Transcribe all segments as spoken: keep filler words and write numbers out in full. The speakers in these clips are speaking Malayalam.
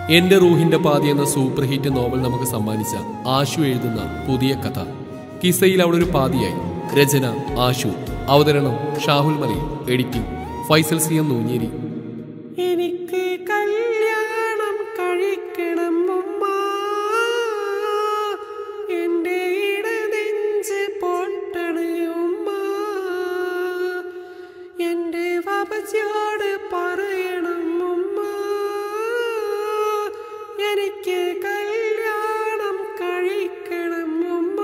എന്റെ റൂഹിന്റെ പാതി എന്ന സൂപ്പർ ഹിറ്റ് നോവൽ നമുക്ക് സമ്മാനിച്ച ആശു എഴുതുന്ന പുതിയ കഥ. കിസയിൽ അവളൊരു പാതിയായി. രചന ആശു. അവതരണം Shahul Malayil. Editing Faisal C M Noonjeri. എനിക്ക് കല്യാണം കഴിക്കണം ഉമ്മ, എൻ്റെ ഇടനെഞ്ച് പൊട്ടണ് ഉമ്മ, എൻ്റെ വാപ്പച്ചിയോട് പറയണം ഉമ്മ, എനിക്ക് കല്യാണം കഴിക്കണം ഉമ്മ.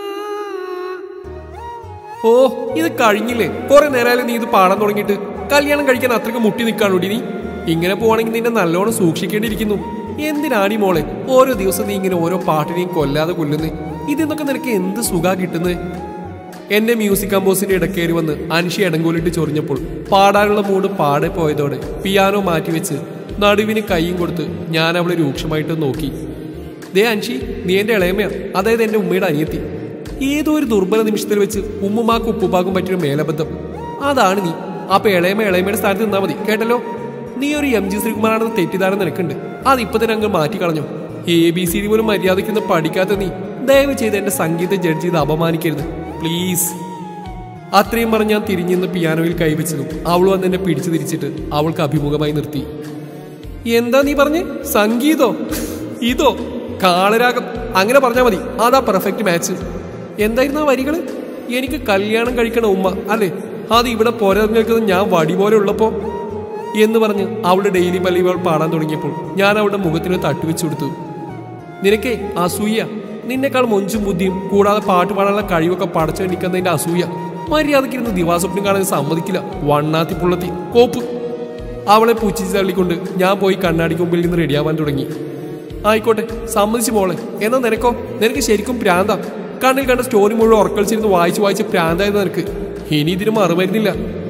ഓ, ഇത് കഴിഞ്ഞില്ലേ? കുറെ നേരമായാലും നീ ഇത് പാടാൻ തുടങ്ങിയിട്ട്. കല്യാണം കഴിക്കാൻ അത്രയ്ക്ക് മുട്ടി നിൽക്കാണോടി നീ? ഇങ്ങനെ പോവാണെങ്കിൽ നിന്നെ നല്ലോണം സൂക്ഷിക്കേണ്ടിയിരിക്കുന്നു. എന്തിനാണി മോളെ ഓരോ ദിവസം നീ ഇങ്ങനെ ഓരോ പാട്ടിനെയും കൊല്ലാതെ കൊല്ലുന്നേ? ഇതിന്നൊക്കെ നിനക്ക് എന്ത് സുഖാ കിട്ടുന്നത്? എന്റെ മ്യൂസിക് കമ്പോസിന്റെ ഇടക്കേറി വന്ന് അൻഷി ഇടങ്കോലിട്ട് ചൊറിഞ്ഞപ്പോൾ പാടാനുള്ള മൂഡ് പാടെ പോയതോടെ പിയാനോ മാറ്റിവെച്ച് നടുവിന് കൈയും കൊടുത്ത് ഞാൻ അവളെ രൂക്ഷമായിട്ട് നോക്കി. ദേ അൻഷി, നീ എന്റെ ഇളയമയാ, അതായത് എന്റെ ഉമ്മയുടെ അനിയത്തി. ഏതോ ഒരു ദുർബല നിമിഷത്തിൽ വെച്ച് ഉമ്മുമാക്കും ഉപ്പുപ്പാക്കും പറ്റിയൊരു മേലബദ്ധം. അതാണ് നീ. അപ്പൊ ഇളയമ ഇളയമയുടെ സ്ഥാനത്ത് നിന്നാ മതി, കേട്ടല്ലോ. നീ ഒരു എം ജി ശ്രീകുമാറാണെന്ന് തെറ്റിദ്ധാരണ നിനക്കുണ്ട്. അതിപ്പോ തന്നെ അങ്ങ് മാറ്റിക്കളഞ്ഞു. എ ബി സി ഡി പോലും മര്യാദയ്ക്കൊന്നും പഠിക്കാത്ത നീ ദയവ് ചെയ്ത് എന്റെ സംഗീത ജഡ്ജ് ചെയ്ത് അപമാനിക്കരുത് പ്ലീസ്. അത്രയും പറഞ്ഞ് ഞാൻ തിരിഞ്ഞിന്ന് പിയാനോയിൽ കൈവച്ചതും അവൾ വന്ന് എന്നെ പിടിച്ചു തിരിച്ചിട്ട് അവൾക്ക് അഭിമുഖമായി നിർത്തി. എന്താ നീ പറഞ്ഞേ? സംഗീതോ? ഇതോ? കാളരാഗം? അങ്ങനെ പറഞ്ഞാൽ മതി, അതാ പെർഫെക്റ്റ് മാച്ച്. എന്തായിരുന്നു ആ വരികള്? എനിക്ക് കല്യാണം കഴിക്കണ ഉമ്മ അല്ലേ, അത് ഇവിടെ പോരാ നിൽക്കുന്നത് ഞാൻ വടി പോലെ ഉള്ളപ്പോ എന്ന് പറഞ്ഞ് അവളുടെ ഡെയിലി പള്ളികൾ പാടാൻ തുടങ്ങിയപ്പോൾ ഞാൻ അവളുടെ മുഖത്തിന് തട്ടുവെച്ചു കൊടുത്തു. നിനക്കേ അസൂയ, നിന്നെക്കാൾ മൊഞ്ചും ബുദ്ധിയും കൂടാതെ പാട്ട് പാടാനുള്ള കഴിവൊക്കെ പടച്ചു നിൽക്കുന്നതിന്റെ അസൂയ. മര്യാദക്കിരുന്ന് ദിവാസ്വപ്നം കാണാൻ സമ്മതിക്കില്ല. വണ്ണാത്തി പുള്ളത്തി കോപ്പ്. അവളെ പുച്ഛിച്ച് തള്ളിക്കൊണ്ട് ഞാൻ പോയി കണ്ണാടിക്ക് മുമ്പിൽ നിന്ന് റെഡിയാവാൻ തുടങ്ങി. ആയിക്കോട്ടെ, സമ്മതിച്ചു മോളെ. എന്നാ നിനക്കോ? നിനക്ക് ശരിക്കും പ്രാന്താ. കണ്ണിൽ കണ്ട സ്റ്റോറി മുഴുവൻ ഉറക്കളിച്ചിരുന്ന് വായിച്ച് വായിച്ച് പ്രാന്തായത് നിനക്ക്. ഇനി ഇതിന് മറുമരുന്നില്ല.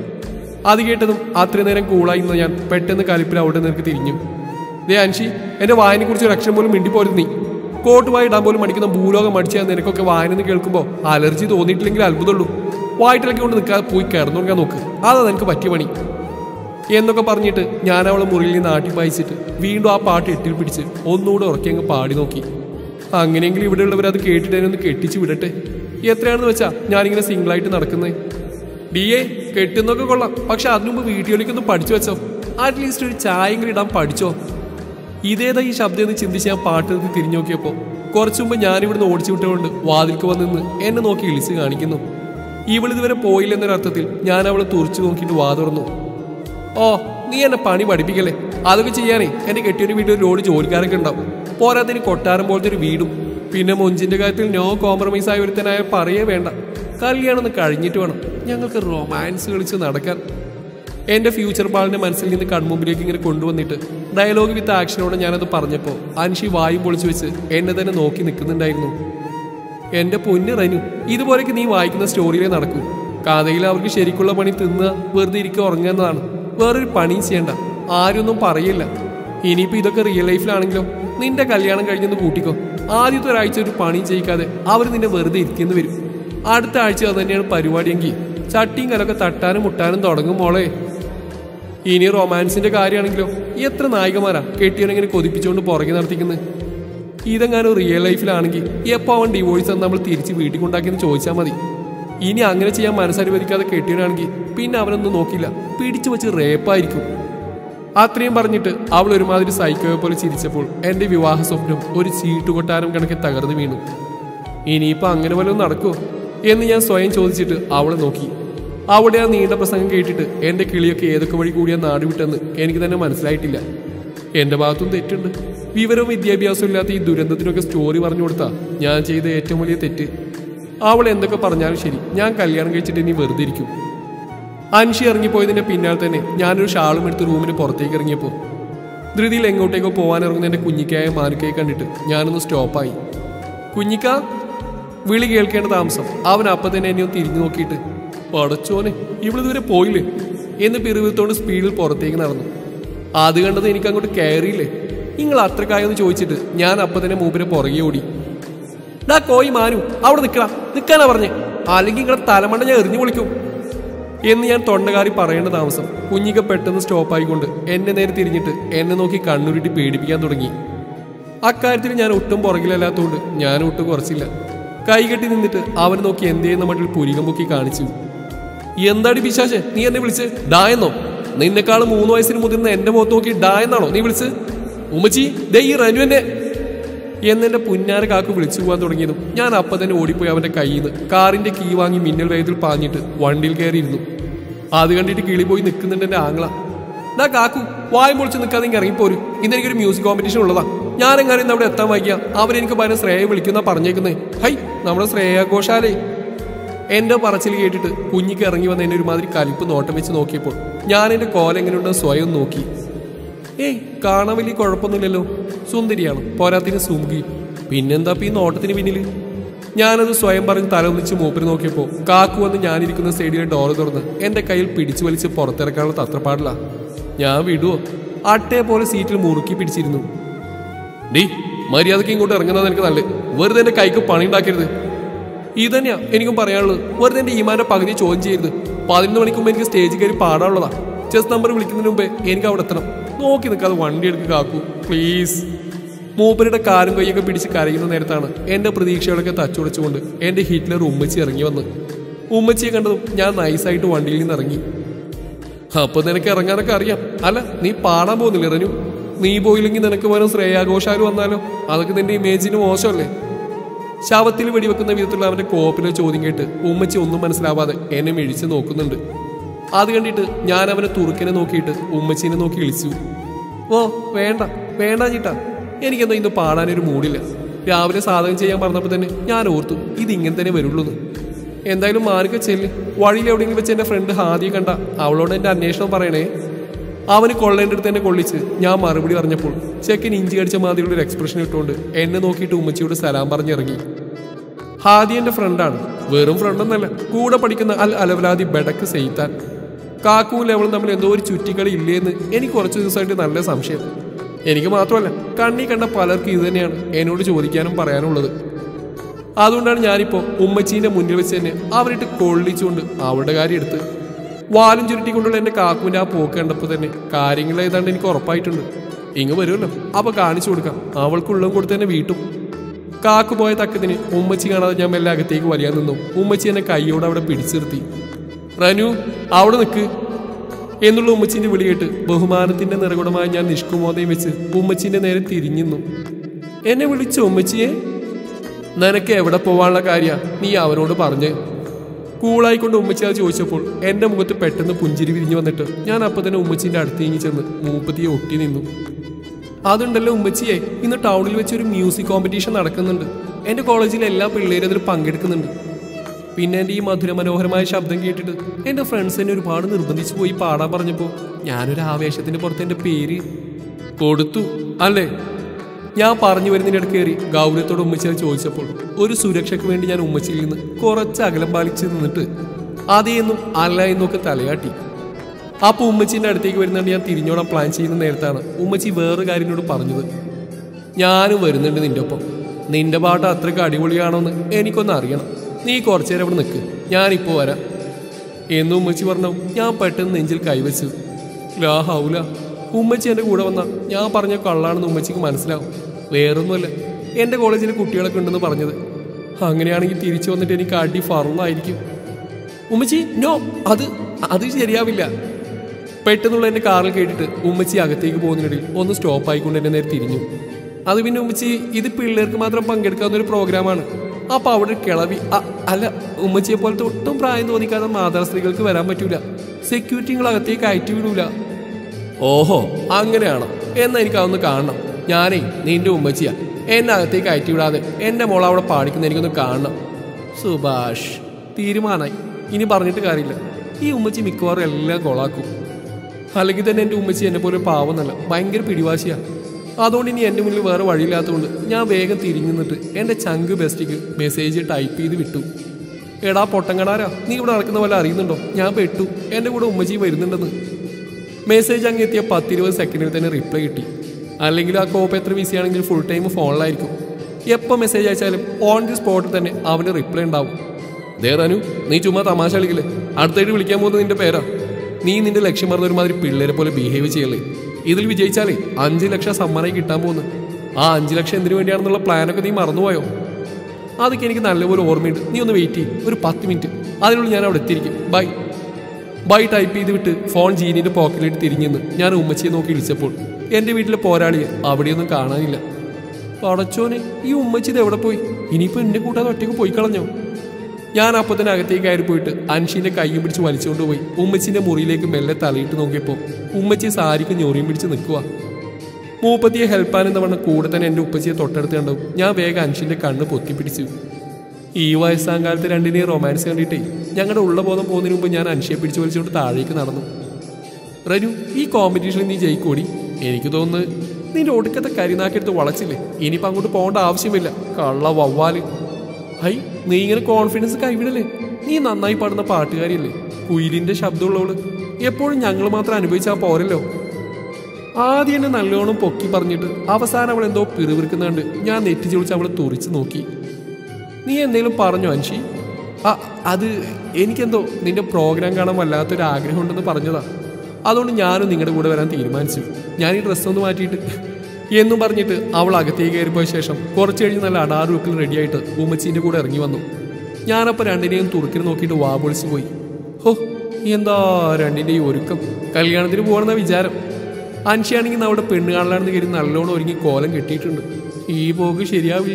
അത് കേട്ടതും അത്രയും നേരം കൂളായി നിന്ന് ഞാൻ പെട്ടെന്ന് കലിപ്പിൽ അവിടെ നിനക്ക് തിരിഞ്ഞു. ദേ അൻഷി, എന്റെ വായനെ കുറിച്ച് ഒരു അക്ഷരം പോലും മിണ്ടിപ്പോരുത് നീ. കോട്ടുവായി ഇടാൻ പോലും മടിക്കുന്ന ഭൂലോകം മടിച്ചാൽ നിനക്കൊക്കെ വായന കേൾക്കുമ്പോൾ അലർജി തോന്നിയിട്ടില്ലെങ്കിൽ അത്ഭുതമുള്ളൂ. വായിട്ടിളക്കി കൊണ്ട് നിൽക്കാതെ പോയി കിടന്നുറങ്ങാൻ നോക്ക്, അതാ നിനക്ക് പറ്റിയ പണി എന്നൊക്കെ പറഞ്ഞിട്ട് ഞാൻ അവളെ മുറിയിൽ നിന്ന് ആട്ടി പായിച്ചിട്ട് വീണ്ടും ആ പാട്ട് എട്ടിൽ പിടിച്ച് ഒന്നുകൂടെ ഉറക്കി അങ്ങ് പാടി നോക്കി. അങ്ങനെയെങ്കിലും ഇവിടെയുള്ളവർ അത് കേട്ടിട്ട് അതിനൊന്ന് കെട്ടിച്ച് വിടട്ടെ. എത്രയാണെന്ന് വെച്ചാ ഞാനിങ്ങനെ സിംഗിളായിട്ട് നടക്കുന്നത്. ഡി എ കെട്ടുന്നൊക്കെ കൊള്ളാം, പക്ഷെ അതിനു മുമ്പ് വീഡിയോയിലേക്കൊന്ന് പഠിച്ചു വെച്ചോ. അറ്റ്ലീസ്റ്റ് ഒരു ചായെങ്കിലും ഇടാൻ പഠിച്ചോ. ഇതേതാ ഈ ശബ്ദം എന്ന് ചിന്തിച്ച് ഞാൻ പാട്ട് നിർത്തി തിരിഞ്ഞു നോക്കിയപ്പോൾ കുറച്ചു മുമ്പ് ഞാനിവിടുന്ന് ഓടിച്ചു വിട്ടുകൊണ്ട് വാതിൽക്ക് വന്നിന്ന് എന്നെ നോക്കി ഇളിച്ച് കാണിക്കുന്നു. ഇവളിതുവരെ പോയില്ലെന്നൊരർത്ഥത്തിൽ ഞാൻ അവളെ തുറച്ചു നോക്കിയിട്ട് വാ തുറന്നു. ഓ, നീ എന്നെ പണി പഠിപ്പിക്കല്ലേ? അതൊക്കെ ചെയ്യാനേ എന്റെ കെട്ടിയൊരു വീട്ടിൽ ഒരു ലോഡ് ജോലിക്കാരൊക്കെ ഉണ്ടാവും. പോരാത്തിന് കൊട്ടാരം പോലത്തെ ഒരു വീടും. പിന്നെ മൊഞ്ചിന്റെ കാര്യത്തിൽ നോ കോംപ്രമൈസ് ആയി ഒരുത്തനായ പറയേ വേണ്ട. കല്യാണം ഒന്ന് കഴിഞ്ഞിട്ട് വേണം ഞങ്ങൾക്ക് റൊമാൻസ് കളിച്ച് നടക്കാൻ. എന്റെ ഫ്യൂച്ചർ ബാളിന്റെ മനസ്സിൽ നിന്ന് കൺമുമ്പിലേക്ക് ഇങ്ങനെ കൊണ്ടുവന്നിട്ട് ഡയലോഗ് വിത്ത് ആക്ഷനോടെ ഞാനത് പറഞ്ഞപ്പോൾ അൻഷി വായും പൊളിച്ചു വെച്ച് എന്നെ തന്നെ നോക്കി നിൽക്കുന്നുണ്ടായിരുന്നു. എന്റെ പൊന്ന് റനു, ഇതുപോലെയൊക്കെ നീ വായിക്കുന്ന സ്റ്റോറിയിലേ നടക്കൂ. കഥയിൽ അവർക്ക് ശരിക്കുള്ള പണി തിന്നുക, വെറുതെ ഇരിക്കുക, ഉറങ്ങുന്നതാണ്. വേറൊരു പണിയും ചെയ്യണ്ട, ആരൊന്നും പറയില്ല. ഇനിയിപ്പോൾ ഇതൊക്കെ റിയൽ ലൈഫിലാണെങ്കിലോ? നിന്റെ കല്യാണം കഴിഞ്ഞെന്ന് കൂട്ടിക്കോ, ആദ്യത്തെ ഒരാഴ്ച ഒരു പണിയും ചെയ്യിക്കാതെ അവർ നിന്നെ വെറുതെ ഇരുത്തിയെന്ന് വരും. അടുത്ത ആഴ്ച അത് തന്നെയാണ് പരിപാടിയെങ്കിൽ ചട്ടിയും കലൊക്കെ തട്ടാനും മുട്ടാനും തുടങ്ങും മോളെ. ഇനി റൊമാൻസിന്റെ കാര്യമാണെങ്കിലോ, എത്ര നായികമാരാ കെട്ടിയവനെങ്ങനെ കൊതിപ്പിച്ചുകൊണ്ട് പുറകെ നടത്തിക്കുന്നത്. ഇതെങ്ങാനും റിയൽ ലൈഫിലാണെങ്കിൽ എപ്പോൾ അവൻ ഡിവോഴ്സ് എന്ന് നമ്മൾ തിരിച്ച് വീട്ടിൽ കൊണ്ടാക്കിയെന്ന് ചോദിച്ചാൽ മതി. ഇനി അങ്ങനെ ചെയ്യാൻ മനസ്സനുവദിക്കാതെ കെട്ടിയവനാണെങ്കിൽ പിന്നെ അവനൊന്നും നോക്കില്ല, പിടിച്ചു വെച്ച് റേപ്പായിരിക്കും. അത്രയും പറഞ്ഞിട്ട് അവൾ ഒരുമാതിരി സൈക്കോയെ പോലെ ചിരിച്ചപ്പോൾ എൻ്റെ വിവാഹ സ്വപ്നം ഒരു ചീട്ടുകൊട്ടാരം കണക്കെ തകർന്നു വീണു. ഇനിയിപ്പോൾ അങ്ങനെ വല്ലതും നടക്കുമോ എന്ന് ഞാൻ സ്വയം ചോദിച്ചിട്ട് അവളെ നോക്കി. അവിടെ ആ നീണ്ട പ്രസംഗം കേട്ടിട്ട് എൻ്റെ കിളിയൊക്കെ ഏതൊക്കെ വഴി കൂടിയാ നാട് വിട്ടെന്ന് എനിക്ക് തന്നെ മനസ്സിലായിട്ടില്ല. എൻ്റെ ഭാഗത്തും തെറ്റുണ്ട്. വിവരവും വിദ്യാഭ്യാസവും ഇല്ലാത്ത ഈ ദുരന്തത്തിനൊക്കെ സ്റ്റോറി പറഞ്ഞു കൊടുത്താ ഞാൻ ചെയ്ത ഏറ്റവും വലിയ തെറ്റ്. അവൾ എന്തൊക്കെ പറഞ്ഞാലും ശരി, ഞാൻ കല്യാണം കഴിച്ചിട്ട് ഇനി വെറുതെ ഇരിക്കും. അൻഷി ഇറങ്ങിപ്പോയതിൻ്റെ പിന്നാലെ തന്നെ ഞാനൊരു ഷാളും എടുത്ത് റൂമിന് പുറത്തേക്ക് ഇറങ്ങിയപ്പോൾ ധൃതിയിൽ എങ്ങോട്ടേക്കോ പോകാൻ ഇറങ്ങുന്ന എൻ്റെ കുഞ്ഞിക്കായ മാനുക്കയെ കണ്ടിട്ട് ഞാനൊന്ന് സ്റ്റോപ്പായി. കുഞ്ഞിക്ക വിളി കേൾക്കേണ്ട താമസം അവൻ അപ്പം തന്നെ എന്നെ ഒന്ന് തിരിഞ്ഞു നോക്കിയിട്ട് പടച്ചോനെ ഇവളിതുവരെ പോയില്ലേ എന്ന് പിറുവിത്തോണ്ട് സ്പീഡിൽ പുറത്തേക്ക് നടന്നു. അത് കണ്ടത് എനിക്ക് അങ്ങോട്ട് കയറിയില്ലേ. നിങ്ങൾ അത്രക്കായെന്ന് ചോദിച്ചിട്ട് ഞാൻ അപ്പം തന്നെ മൂപ്പിനെ പുറകെ ഓടി. ഡാ കോയി മാനു, അവിടെ നിൽക്കടാ, നിൽക്കാനാ പറഞ്ഞേ, അല്ലെങ്കിൽ നിങ്ങളെ തലമണ്ട ഞാൻ എറിഞ്ഞു വിളിക്കും എന്ന് ഞാൻ തൊണ്ടകാരി പറയേണ്ട താമസം കുഞ്ഞിക്ക പെട്ടെന്ന് സ്റ്റോപ്പായിക്കൊണ്ട് എന്നെ നേരെ തിരിഞ്ഞിട്ട് എന്നെ നോക്കി കണ്ണുരുട്ടി പേടിപ്പിക്കാൻ തുടങ്ങി. അക്കാര്യത്തിൽ ഞാൻ ഒട്ടും പുറകിലല്ലാത്തതുകൊണ്ട് ഞാൻ ഒട്ടും കുറച്ചില്ല. കൈകെട്ടി നിന്നിട്ട് അവൻ നോക്കി എന്ത് ചെയ്യുന്ന മട്ടിൽ പുരികം പൊക്കി കാണിച്ചു. എന്താടി പിശാചേ നീ എന്നെ വിളിച്ച് ഡായെന്നോ? നിന്നെക്കാളും മൂന്ന് വയസ്സിന് മുതിർന്ന എന്റെ മുഖത്ത് നോക്കി ഡായെന്നാണോ നീ വിളിച്ച്? ഉമ്മച്ചി ദേ ഈ റനു എന്നെ എന്നെന്റെ പുന്നാര കാക്ക് വിളിച്ചു പോകാൻ തുടങ്ങിയതും ഞാൻ അപ്പം തന്നെ ഓടിപ്പോയി അവന്റെ കയ്യിൽ നിന്ന് കാറിന്റെ കീ വാങ്ങി മിന്നൽ വേഗത്തിൽ പാഞ്ഞിട്ട് വണ്ടിയിൽ കയറിയിരുന്നു. അത് കണ്ടിട്ട് കിളി പോയി നിൽക്കുന്നുണ്ട് എന്റെ ആംഗ്ല. ഡാ കാക്കു വായും പൊളിച്ച് നിൽക്കാതെ ഇങ്ങനെ ഇറങ്ങിപ്പോരും. ഇന്ന് എനിക്കൊരു മ്യൂസിക് കോമ്പറ്റീഷൻ ഉള്ളതാ. ഞാനെങ്ങാനും ഇന്ന് അവിടെ എത്താൻ വൈകിയ അവരെനിക്ക് പല ശ്രേയ വിളിക്കുന്ന പറഞ്ഞേക്കുന്നേ. ഹൈ നമ്മുടെ ശ്രേയ ഘോഷാലേ. എന്റെ പറച്ചിൽ കേട്ടിട്ട് കുഞ്ഞിക്ക് ഇറങ്ങി വന്ന എന്നെ ഒരുമാതിരി കലിപ്പ് നോട്ടം വെച്ച് നോക്കിയപ്പോൾ ഞാൻ എന്റെ കോല എങ്ങനെയുണ്ടോ സ്വയം നോക്കി. ഏയ് കാണാൻ വലിയ കുഴപ്പമൊന്നുമില്ലല്ലോ. സുന്ദരിയാണ്, പോരാത്തിന് സുമുഖി. പിന്നെന്താ ഈ നോട്ടത്തിന് പിന്നില്? ഞാനത് സ്വയം പറഞ്ഞ് തലൊന്നിച്ച് മൂപ്പര് നോക്കിയപ്പോൾ കാക്കു വന്ന് ഞാനിരിക്കുന്ന സൈഡിലെ ഡോറ് തുറന്ന് എന്റെ കയ്യിൽ പിടിച്ചു വലിച്ച് പുറത്തിറക്കാനുള്ള തത്രപ്പാടില്ല. ഞാൻ വിടുവോ? അട്ടയെ പോലെ സീറ്റിൽ മുറുക്കി പിടിച്ചിരുന്നു. ഡീ മര്യാദക്ക് ഇങ്ങോട്ട് ഇറങ്ങുന്നത് എനിക്ക് നല്ലത്. വെറുതെ എന്റെ കൈക്ക് പണി ഉണ്ടാക്കരുത്. ഇതന്നെയാ എനിക്കും പറയാനുള്ളത്. വെറുതെ എന്റെ ഈമാന്റെ പകുതി ചോദ്യം ചെയ്യരുത്. പതിനൊന്ന് മണിക്കുമ്പോ എനിക്ക് സ്റ്റേജിൽ കയറി പാടാനുള്ളതാ. ചെസ് നമ്പർ വിളിക്കുന്നതിന് മുമ്പേ എനിക്ക് അവിടെ എത്തണം. നോക്കി നിൽക്കാതെ വണ്ടി എടുക്കുക കാക്കു പ്ലീസ്. മൂപ്പരുടെ കാലും കൈയൊക്കെ പിടിച്ച് കരയുന്ന നേരത്താണ് എന്റെ പ്രതീക്ഷകളൊക്കെ തച്ചുടച്ചുകൊണ്ട് എന്റെ ഹിറ്റ്ലർ ഉമ്മച്ചി ഇറങ്ങി വന്ന്. ഉമ്മച്ചിയെ കണ്ടതും ഞാൻ നൈസായിട്ട് വണ്ടിയിൽ നിന്ന് ഇറങ്ങി. അപ്പൊ നിനക്ക് ഇറങ്ങാനൊക്കെ അറിയാം അല്ല? നീ പാടാൻ പോകുന്നില്ല റനു? നീ പോയില്ലെങ്കിൽ നിനക്ക് വരും ശ്രേയാഘോഷാല് വന്നാലോ? അതൊക്കെ നിന്റെ ഇമേജിന് മോശമല്ലേ? ശവത്തിൽ വെടിവെക്കുന്ന വിധത്തിലുള്ള അവന്റെ കോപ്പിലെ ചോദ്യം കേട്ട് ഉമ്മച്ചി ഒന്നും മനസ്സിലാവാതെ എന്നെ മിഴിച്ച് നോക്കുന്നുണ്ട്. അത് കണ്ടിട്ട് ഞാൻ അവനെ തുറുക്കിനെ നോക്കിയിട്ട് ഉമ്മച്ചീനെ നോക്കി വിളിച്ചു. ഓ വേണ്ട വേണ്ട ചേട്ടാ, എനിക്കെന്തോ ഇന്ന് പാടാനൊരു മൂടില്ല. രാവിലെ സാധകം ചെയ്യാൻ പറഞ്ഞപ്പോൾ തന്നെ ഞാൻ ഓർത്തു ഇതിങ്ങനെ തന്നെ വരുള്ളൂ. എന്തായാലും മാർഗ ചെല്ല്. വഴിയിൽ എവിടെയെങ്കിലും വെച്ച് എൻ്റെ ഫ്രണ്ട് ഹാദിയെ കണ്ട അവളോട് എൻ്റെ അന്വേഷണം പറയണേ. അവന് കൊള്ളേൻ്റെ അടുത്ത് തന്നെ കൊള്ളിച്ച് ഞാൻ മറുപടി പറഞ്ഞപ്പോൾ ചെക്കൻ ഇഞ്ചി കടിച്ച മാതിരിയുള്ള ഒരു എക്സ്പ്രഷൻ ഇട്ടുകൊണ്ട് എന്നെ നോക്കിയിട്ട് ഉമ്മച്ചിയോട് സലാം പറഞ്ഞിറങ്ങി. ഹാദി എൻ്റെ ഫ്രണ്ടാണ്. വെറും ഫ്രണ്ടൊന്നല്ല, കൂടെ പഠിക്കുന്ന അൽ അലവലാദി ബെടക്ക് സെയ്ത്താൻ. കാക്കുവും ലെവളും തമ്മിൽ എന്തോ ഒരു ചുറ്റിക്കളി ഇല്ലേന്ന് എനിക്ക് കുറച്ച് ദിവസമായിട്ട് നല്ല സംശയം. എനിക്ക് മാത്രമല്ല കണ്ണി കണ്ട പലർക്കും ഇത് തന്നെയാണ് എന്നോട് ചോദിക്കാനും പറയാനുള്ളത്. അതുകൊണ്ടാണ് ഞാനിപ്പോൾ ഉമ്മച്ചീൻ്റെ മുന്നിൽ വെച്ച് തന്നെ അവരിട്ട് കൊള്ളിച്ചുകൊണ്ട് അവളുടെ കാര്യം എടുത്ത് വാലും ചുരുട്ടിക്കൊണ്ടുള്ള എൻ്റെ കാക്കുവിൻ്റെ ആ പോക്ക് കണ്ടപ്പോൾ തന്നെ കാര്യങ്ങൾ ഏതാണ്ട് എനിക്ക് ഉറപ്പായിട്ടുണ്ട്. ഇങ്ങ് വരുമല്ലോ, അപ്പോൾ കാണിച്ചു കൊടുക്കാം. അവൾക്കുള്ളം കൊടുത്ത് തന്നെ വീട്ടും. കാക്കു പോയ തക്കത്തിന് ഉമ്മച്ചി കാണാതെ ഞാൻ മെല്ലെ അകത്തേക്ക് വലിയാൻ നിന്നു. ഉമ്മച്ചി എന്നെ കൈയോടെ അവിടെ പിടിച്ചു നിർത്തി. റനു അവിടെ നിൽക്ക് എന്നുള്ള ഉമ്മച്ചിൻ്റെ വിളി കേട്ട് ബഹുമാനത്തിൻ്റെ നിറകുടമായി ഞാൻ നിഷ്കുമോദയം വെച്ച് ഉമ്മച്ചിൻ്റെ നേരെ തിരിഞ്ഞിന്നു. എന്നെ വിളിച്ച ഉമ്മച്ചിയെ? നിനക്ക് എവിടെ പോവാനുള്ള കാര്യ നീ അവനോട് പറഞ്ഞ്? കൂളായിക്കൊണ്ട് ഉമ്മച്ചി അത് ചോദിച്ചപ്പോൾ എൻ്റെ മുഖത്ത് പെട്ടെന്ന് പുഞ്ചിരി വിരിഞ്ഞു വന്നിട്ട് ഞാൻ അപ്പം തന്നെ ഉമ്മച്ചിൻ്റെ അടുത്ത് ഇങ്ങി ചെന്ന് മൂപ്പത്തിയെ ഒട്ടി നിന്നു. അതുണ്ടല്ലോ ഉമ്മച്ചിയെ, ഇന്ന് ടൗണിൽ വെച്ച് ഒരു മ്യൂസിക് കോമ്പറ്റീഷൻ നടക്കുന്നുണ്ട്. എൻ്റെ കോളേജിലെ എല്ലാ പിള്ളേരും അതിൽ പങ്കെടുക്കുന്നുണ്ട്. പിന്നെ എൻ്റെ ഈ മധുരമനോഹരമായ ശബ്ദം കേട്ടിട്ട് എൻ്റെ ഫ്രണ്ട്സ് എന്നെ ഒരുപാട് നിർബന്ധിച്ച് പോയി പാടാൻ പറഞ്ഞപ്പോൾ ഞാനൊരു ആവേശത്തിൻ്റെ പുറത്ത് എൻ്റെ പേര് കൊടുത്തു അല്ലേ? ഞാൻ പറഞ്ഞു വരുന്നതിൻ്റെ ഇടയ്ക്ക് കയറി ഗൗരവത്തോട് ഉമ്മച്ചി അത് ചോദിച്ചപ്പോൾ ഒരു സുരക്ഷയ്ക്ക് വേണ്ടി ഞാൻ ഉമ്മച്ചിയിൽ നിന്ന് കുറച്ച് അകലം പാലിച്ച് നിന്നിട്ട് അതേന്നും അല്ല എന്നൊക്കെ തലയാട്ടി. അപ്പോൾ ഉമ്മച്ചീൻ്റെ അടുത്തേക്ക് വരുന്നുണ്ട് ഞാൻ തിരിഞ്ഞോടാൻ പ്ലാൻ ചെയ്യുന്ന നേരത്താണ് ഉമ്മച്ചി വേറൊരു കാര്യത്തിനോട് പറഞ്ഞത്. ഞാനും വരുന്നുണ്ട് നിൻ്റെ ഒപ്പം. നിൻ്റെ പാട്ട് അത്രയ്ക്ക് അടിപൊളിയാണോന്ന് എനിക്കൊന്ന് അറിയണം. നീ കുറച്ചു നേരം അവിടെ നിൽക്ക്, ഞാനിപ്പോൾ വരാം എന്നും ഉമ്മച്ചി പറഞ്ഞു. ഞാൻ പെട്ടെന്ന് നെഞ്ചിൽ കൈവച്ചു. ലാ ഹൗല, ഉമ്മച്ചി എൻ്റെ കൂടെ വന്നാൽ ഞാൻ പറഞ്ഞ കള്ളാണെന്ന് ഉമ്മച്ചിക്ക് മനസ്സിലാവും. വേറൊന്നുമല്ല, എൻ്റെ കോളേജിൽ കുട്ടികളൊക്കെ ഉണ്ടെന്ന് പറഞ്ഞത്. അങ്ങനെയാണെങ്കിൽ തിരിച്ചു വന്നിട്ട് എനിക്ക് അടി ഫറുന്നായിരിക്കും. ഉമ്മച്ചി നോ, അത് അത് ശരിയാവില്ല. പെട്ടെന്നുള്ള എൻ്റെ കാറിൽ കേട്ടിട്ട് ഉമ്മച്ചി അകത്തേക്ക് പോകുന്നതിനിടയിൽ ഒന്ന് സ്റ്റോപ്പ് ആയിക്കൊണ്ട് എന്നെ നേരെ തിരിഞ്ഞു. അത് പിന്നെ ഉമ്മച്ചി, ഇത് പിള്ളേർക്ക് മാത്രം പങ്കെടുക്കാവുന്ന ഒരു പ്രോഗ്രാമാണ്. അപ്പോൾ അവിടെ കിളവി അല്ല ഉമ്മച്ചിയെ പോലത്തെ ഒട്ടും പ്രായം തോന്നിക്കാതെ മാതാസ്ത്രീകൾക്ക് വരാൻ പറ്റൂല. സെക്യൂരിറ്റികൾ അകത്തേക്ക് അയറ്റി വിടൂല. ഓഹോ അങ്ങനെയാണോ? എന്നാൽ എനിക്ക് അതൊന്ന് കാണണം. ഞാനേ നിന്റെ ഉമ്മച്ചിയാ. എന്നെ അകത്തേക്ക് അയറ്റി വിടാതെ എൻ്റെ മോൾ അവിടെ പാടിക്കുന്ന എനിക്കൊന്ന് കാണണം. സുഭാഷ് തീരുമാനമായി. ഇനി പറഞ്ഞിട്ട് കാര്യമില്ല. ഈ ഉമ്മച്ചി മിക്കവാറും എല്ലാം കൊളാക്കും. അല്ലെങ്കിൽ തന്നെ എൻ്റെ ഉമ്മച്ചി എന്നെ പോലെ പാവന്നല്ല, ഭയങ്കര പിടിവാശിയാണ്. അതുകൊണ്ട് ഇനി എൻ്റെ മുന്നിൽ വേറെ വഴിയില്ലാത്തതുകൊണ്ട് ഞാൻ വേഗം തിരിഞ്ഞു നിന്നിട്ട് എൻ്റെ ചങ്ക് ബെസ്റ്റിക്ക് മെസ്സേജ് ടൈപ്പ് ചെയ്ത് വിട്ടു. എടാ പൊട്ടങ്കടാരാ, നീ ഇവിടെ നടക്കുന്ന പോലെ അറിയുന്നുണ്ടോ? ഞാൻ പെട്ടു, എൻ്റെ കൂടെ ഉമ്മച്ചി വരുന്നുണ്ടെന്ന്. മെസ്സേജ് അങ്ങ് എത്തിയ പത്തിരുപത് സെക്കൻഡിൽ തന്നെ റിപ്ലൈ കിട്ടി. അല്ലെങ്കിൽ ആ കോപ്പ് എത്ര ബിസി ആണെങ്കിലും ഫുൾ ടൈം ഫോണിലായിരിക്കും. എപ്പോൾ മെസ്സേജ് അയച്ചാലും ഓൺ ദി സ്പോട്ടിൽ തന്നെ അവൻ്റെ റിപ്ലൈ ഉണ്ടാവും. ദേ റനു, നീ ചുമ്മാ തമാശ കളിക്കില്ലേ? അടുത്തായിട്ട് വിളിക്കാൻ പോകുന്നത് നിന്റെ പേരാ. നീ നിന്റെ ലക്ഷ്യം പറഞ്ഞ ഒരുമാതിരി പിള്ളേരെ പോലെ ബിഹേവ് ചെയ്യല്ലേ. ഇതിൽ വിജയിച്ചാലേ അഞ്ച് ലക്ഷം സമ്മാനമായി കിട്ടാൻ പോകുന്നു. ആ അഞ്ചു ലക്ഷം എന്തിനു വേണ്ടിയാണെന്നുള്ള പ്ലാനൊക്കെ നീ മറന്നുപോയോ? അതൊക്കെ എനിക്ക് നല്ലപോലെ ഓർമ്മയുണ്ട്. നീ ഒന്ന് വെയിറ്റ് ചെയ്യും, ഒരു പത്ത് മിനിറ്റ്, അതിനുള്ളിൽ ഞാൻ അവിടെ എത്തിയിരിക്കും. ബൈ ബൈ ടൈപ്പ് ചെയ്ത് വിട്ട് ഫോൺ ജീനിന്റെ പോക്കറ്റിലിട്ട് തിരിഞ്ഞെന്ന് ഞാൻ ഉമ്മച്ചിയെ നോക്കി വിളിച്ചപ്പോൾ എൻ്റെ വീട്ടിലെ പോരാളിയെ അവിടെയൊന്നും കാണാനില്ല. പടച്ചോനെ, ഈ ഉമ്മച്ചി ഇത് എവിടെ പോയി? ഇനിയിപ്പോൾ എന്നെ കൂട്ടാതെ ഒറ്റയ്ക്ക് പോയി കളഞ്ഞോ? ഞാൻ അപ്പോൾ തന്നെ അകത്തേക്ക് കയറി പോയിട്ട് അൻഷീൻ്റെ കയ്യും പിടിച്ച് വലിച്ചുകൊണ്ട് പോയി ഉമ്മച്ചിൻ്റെ മുറിയിലേക്ക് മെല്ലെ തലയിട്ട് നോക്കിയപ്പോൾ ഉമ്മച്ചി സാരിക്ക് ഞൊറിയും പിടിച്ച് നിൽക്കുക. മൂപ്പത്തിയെ ഹെൽപ്പാനെന്ന വണ്ണം കൂടെ തന്നെ എൻ്റെ ഉപ്പച്ചിയെ തൊട്ടടുത്ത് കണ്ടു. ഞാൻ വേഗം അൻഷീൻ്റെ കണ്ണ് പൊത്തിപ്പിടിച്ചു. ഈ വയസ്സാം കാലത്ത് രണ്ടിനെയും റൊമാൻസ് കണ്ടിട്ടേ ഞങ്ങളുടെ ഉള്ള ബോധം പോകുന്നതിന് മുമ്പ് ഞാൻ അൻഷിയെ പിടിച്ചു വലിച്ചുകൊണ്ട് താഴേക്ക് നടന്നു. റനു, ഈ കോമ്പറ്റീഷനിൽ നീ ജയിക്കൂടി. എനിക്ക് തോന്നുന്നത് നിന്റെ ഒടുക്കത്തെ കരിനാക്കെടുത്ത് വളച്ചില്ലേ, ഇനിയിപ്പോൾ അങ്ങോട്ട് പോകേണ്ട ആവശ്യമില്ല. കള്ള വവ്വാല്. ഹൈ, നീ ഇങ്ങനെ കോൺഫിഡൻസ് കൈവിടല്ലേ? നീ നന്നായി പാടുന്ന പാട്ടുകാരിയല്ലേ, കുയിലിൻ്റെ ശബ്ദമുള്ളവള്. എപ്പോഴും ഞങ്ങൾ മാത്രം അനുഭവിച്ചാൽ പോരല്ലോ. ആദ്യം എന്നെ നല്ലോണം പൊക്കി പറഞ്ഞിട്ട് അവസാനം അവൾ എന്തോ പിറുവിറുക്കുന്നുണ്ട്. ഞാൻ നെറ്റി ചൊളിച്ച് അവളെ തുറിച്ച് നോക്കി. നീ എന്തെങ്കിലും പറഞ്ഞോ അൻഷി? ആ, അത് എനിക്കെന്തോ നിന്റെ പ്രോഗ്രാം കാണാൻ വല്ലാത്തൊരു ആഗ്രഹം ഉണ്ടെന്ന് പറഞ്ഞതാ. അതുകൊണ്ട് ഞാനും നിങ്ങളുടെ കൂടെ വരാൻ തീരുമാനിച്ചു. ഞാൻ ഈ ഡ്രസ്സ് ഒന്ന് മാറ്റിയിട്ട് എന്നും പറഞ്ഞിട്ട് അവൾ അകത്തേക്ക് കയറിപ്പോയ ശേഷം കുറച്ച് കഴിഞ്ഞ് നല്ല അടാറ് ലുക്കിൽ റെഡിയായിട്ട് ഉമ്മച്ചീൻ്റെ കൂടെ ഇറങ്ങി വന്നു. ഞാനപ്പോൾ രണ്ടിനെയും തുറക്കിന് നോക്കിയിട്ട് വാ പൊളിച്ച് പോയി. ഹോ, എന്താ രണ്ടിൻ്റെയും ഒരുക്കം! കല്യാണത്തിന് പോകണമെന്ന വിചാരം. അൻഷിയാണെങ്കിൽ നമ്മുടെ പെണ്ണ് കാണലാണെന്ന് കയറി നല്ലോണം ഒരുങ്ങി കോലം കെട്ടിയിട്ടുണ്ട്. ഈ പോക്ക് ശരിയാവില്ല.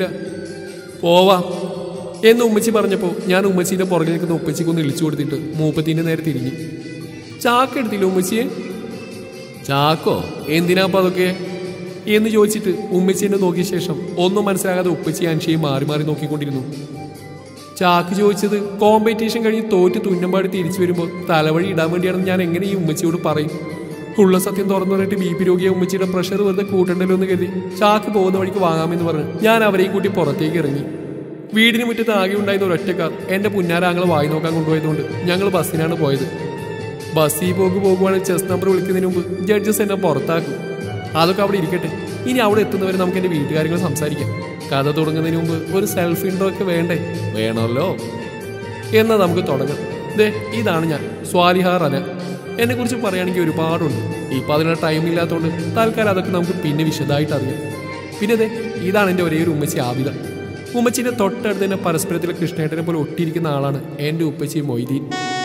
പോവാ എന്ന് ഉമ്മച്ചി പറഞ്ഞപ്പോൾ ഞാൻ ഉമ്മച്ചീൻ്റെ പുറകിൽ നിൽക്കുന്ന ഉപ്പച്ചിക്കൊന്ന് ഇളിച്ചു കൊടുത്തിട്ട് മൂപ്പത്തിൻ്റെ നേരെ തിരിഞ്ഞു. ചാക്ക് എടുത്തില്ല ഉമ്മച്ചിയെ? ചാക്കോ? എന്തിനാപ്പം അതൊക്കെ എന്ന് ചോദിച്ചിട്ട് ഉമ്മച്ചീനെ നോക്കിയ ശേഷം ഒന്നും മനസ്സിലാകാതെ ഉപ്പച്ചി അൻഷിയെ മാറി മാറി നോക്കിക്കൊണ്ടിരുന്നു. ചാക്ക് ചോദിച്ചത് കോമ്പറ്റീഷൻ കഴിഞ്ഞ് തോറ്റ് തുന്നമ്പാടി തിരിച്ചു വരുമ്പോൾ തലവഴി ഇടാൻ വേണ്ടിയാണെന്ന് ഞാൻ എങ്ങനെ ഈ ഉമ്മച്ചിയോട് പറയും? ഉള്ള സത്യം തുറന്നു പറഞ്ഞിട്ട് ബി പി രോഗിയെ ഉമ്മച്ചിയുടെ പ്രഷർ വെറുതെ കൂട്ടണ്ടല്ലോ എന്ന് കരുതി ചാക്ക് പോകുന്ന വഴിക്ക് വാങ്ങാമെന്ന് പറഞ്ഞ് ഞാൻ അവരെയും കൂട്ടി പുറത്തേക്ക് ഇറങ്ങി. വീടിന് മുറ്റത്ത് ആകെ ഉണ്ടായിരുന്ന ഒരൊറ്റക്കാർ എൻ്റെ പുന്നാരാങ്ങളെ വായി നോക്കാൻ കൊണ്ടുപോയതുകൊണ്ട് ഞങ്ങൾ ബസ്സിനാണ് പോയത്. ബസ്സിൽ പോക്ക് പോകുവാണെങ്കിൽ ചെസ് നമ്പർ വിളിക്കുന്നതിന് മുമ്പ് ജഡ്ജസ് എന്നെ പുറത്താക്കും. അതൊക്കെ അവിടെ ഇരിക്കട്ടെ. ഇനി അവിടെ എത്തുന്നവരെ നമുക്ക് എൻ്റെ വീട്ടുകാര്യങ്ങൾ സംസാരിക്കാം. കഥ തുടങ്ങുന്നതിന് മുമ്പ് ഒരു സെൽഫ് ഇൻട്രോ ഒക്കെ വേണ്ടേ? വേണമല്ലോ. എന്നാൽ നമുക്ക് തുടങ്ങാം. ദേ, ഇതാണ് ഞാൻ, സ്വാലിഹ റന. എന്നെക്കുറിച്ച് പറയുകയാണെങ്കിൽ ഒരുപാടുണ്ട്. ഇപ്പം അതിനുള്ള ടൈം ഇല്ലാത്തതുകൊണ്ട് തൽക്കാലം അതൊക്കെ നമുക്ക് പിന്നെ വിശദമായിട്ട് അറിയാം. പിന്നെ ദേ, ഇതാണ് എൻ്റെ ഒരേ ഒരു ഉമ്മച്ചി ആബിദ. ഉമ്മച്ചിൻ്റെ തൊട്ടടുത്ത് തന്നെ പരസ്പരത്തിലെ കൃഷ്ണേട്ടനെ പോലെ ഒട്ടിയിരിക്കുന്ന ആളാണ് എൻ്റെ ഉപ്പച്ചി മൊയ്തീൻ.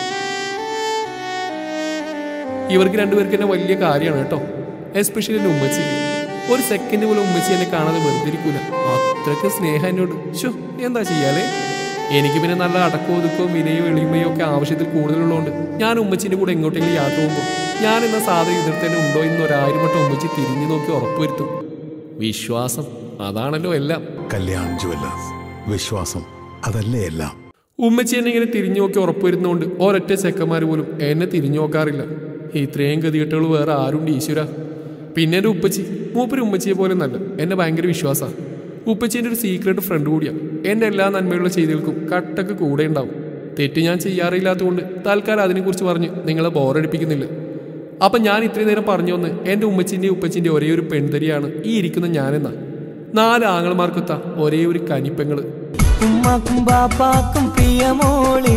ഇവർക്ക് രണ്ടുപേർക്ക് എന്നെ വലിയ കാര്യമാണ് കേട്ടോ. എസ്പെഷ്യലി എൻ്റെ ഉമ്മച്ചിക്ക്. ഒരു സെക്കൻഡ് പോലും ഉമ്മച്ചി എന്നെ കാണാതെ വെറുതെ ഇരിക്കൂല. അത്രയ്ക്ക് സ്നേഹം എന്നോട്. ഷോ, എന്താ ചെയ്യാലേ? എനിക്ക് പിന്നെ നല്ല അടക്കവും ഒതുക്കവും വിനയും എളിമയും ഒക്കെ ആവശ്യത്തിൽ കൂടുതലുള്ളതുകൊണ്ട് ഞാൻ ഉമ്മച്ചിൻ്റെ കൂടെ എങ്ങോട്ടെങ്കിലും യാത്ര പോകുമ്പോൾ ഞാൻ എന്ന സാധനം എതിർത്ത് തന്നെ ഉണ്ടോ എന്ന് ഒരായിരം വട്ടം ഉമ്മച്ചി തിരിഞ്ഞു നോക്കി ഉറപ്പുവരുത്തും. വിശ്വാസം, അതാണല്ലോ എല്ലാം. കല്യാൺ ജുവല്ലേഴ്സ്, വിശ്വാസം അതല്ലേ എല്ലാം. ഉമ്മച്ചി എന്നെ ഇങ്ങനെ തിരിഞ്ഞു നോക്കി ഉറപ്പുവരുന്നതുകൊണ്ട് ഒരൊറ്റ ചെക്കന്മാർ പോലും എന്നെ തിരിഞ്ഞു നോക്കാറില്ല. ഇത്രയും ഗതികെട്ടുകൾ വേറെ ആരുണ്ട് ഈശ്വര? പിന്നെ എൻ്റെ ഉപ്പച്ചി, മൂപ്പര് ഉമ്മച്ചിയെ പോലെ നല്ല എന്നെ ഭയങ്കര വിശ്വാസമാണ്. ഉപ്പച്ചീൻ്റെ ഒരു സീക്രട്ട് ഫ്രണ്ട് കൂടിയാണ്. എൻ്റെ എല്ലാ നന്മയുള്ള ചെയ്തികൾക്കും കട്ടക്ക് കൂടെ ഉണ്ടാവും. തെറ്റ് ഞാൻ ചെയ്യാറില്ലാത്തതുകൊണ്ട് തൽക്കാലം അതിനെക്കുറിച്ച് പറഞ്ഞ് നിങ്ങളെ ബോറടിപ്പിക്കുന്നില്ല. അപ്പം ഞാൻ ഇത്രയും നേരം പറഞ്ഞു വന്ന് എൻ്റെ ഉമ്മച്ചിൻ്റെയും ഉപ്പച്ചിൻ്റെ ഒരേ ഒരു പെൺതരിയാണ് ഈ ഇരിക്കുന്ന ഞാനെന്നാ. നാല് ആങ്ങളമാർക്കൊത്ത ഒരേ ഒരു കനിപ്പെങ്ങള്. ഉമ്മാക്കും ബാപ്പാക്കും പ്രിയമോള്,